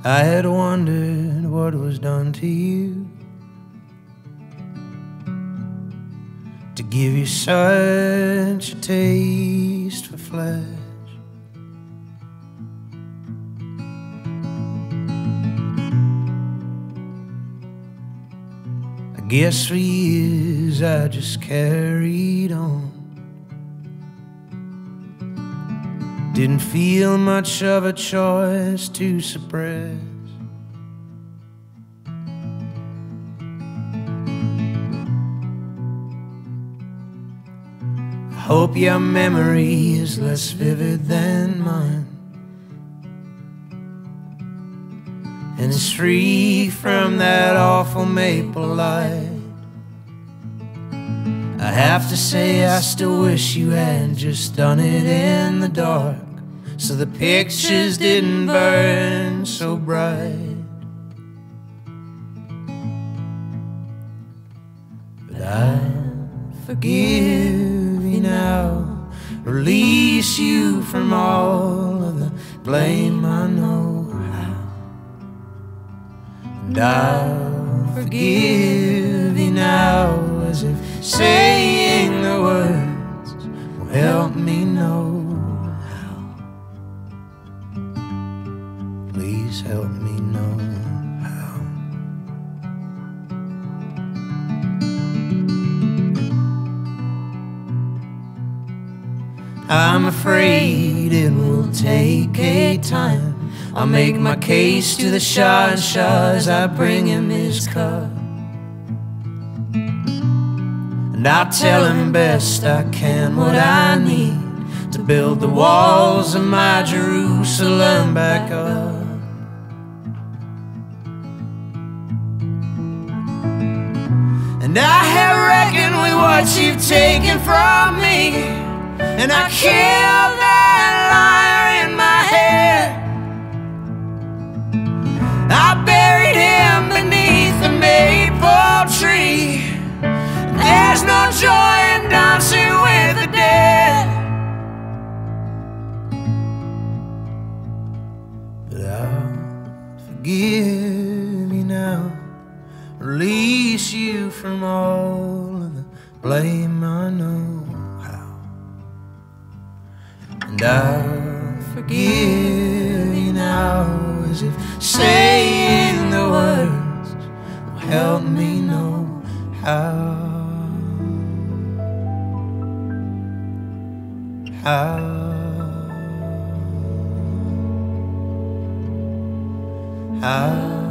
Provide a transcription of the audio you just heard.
I had wondered what was done to you to give you such a taste for flesh. I guess for years I just carried on. Didn't feel much of a choice to suppress. I hope your memory is less vivid than mine, and it's free from that awful maple light. I have to say I still wish you had just done it in the dark, so the pictures didn't burn so bright. But I forgive you now, release you from all of the blame I know how. And I'll forgive you now, as if saying the words will help me know. Please help me know how. I'm afraid it will take a time. I'll make my case to the Shah and Shah as I bring him his cup, and I'll tell him best I can what I need to build the walls of my Jerusalem back up. And I have reckoned with what you've taken from me, and I killed that liar in my head. I buried him beneath the maple tree. There's no joy in dancing with the dead. But I'll forgive you now, release you from all of the blame I know how. And I'll forgive you now, as if saying the words will help me know how. How